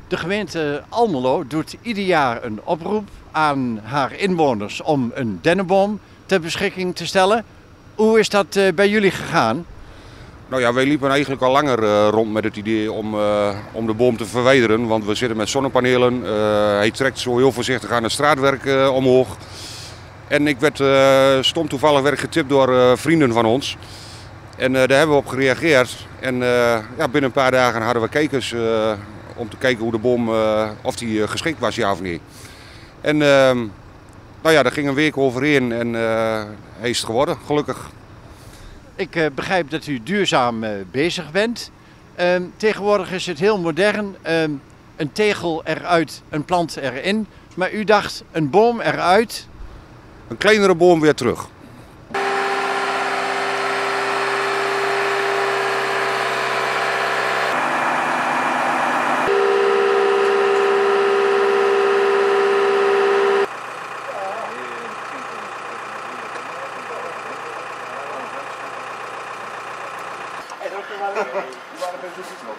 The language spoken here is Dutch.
De gemeente Almelo doet ieder jaar een oproep aan haar inwoners om een dennenboom ter beschikking te stellen. Hoe is dat bij jullie gegaan? Nou ja, wij liepen eigenlijk al langer rond met het idee om de boom te verwijderen. Want we zitten met zonnepanelen. Hij trekt zo heel voorzichtig aan het straatwerk omhoog. En ik stond toevallig getipt door vrienden van ons. En daar hebben we op gereageerd. En binnen een paar dagen hadden we kijkers om te kijken hoe de boom, of die geschikt was, ja of nee. En daar ging een week overheen en hij is het geworden, gelukkig. Ik begrijp dat u duurzaam bezig bent. Tegenwoordig is het heel modern. Een tegel eruit, een plant erin. Maar u dacht een boom eruit. Een kleinere boom weer terug. En ook nog wel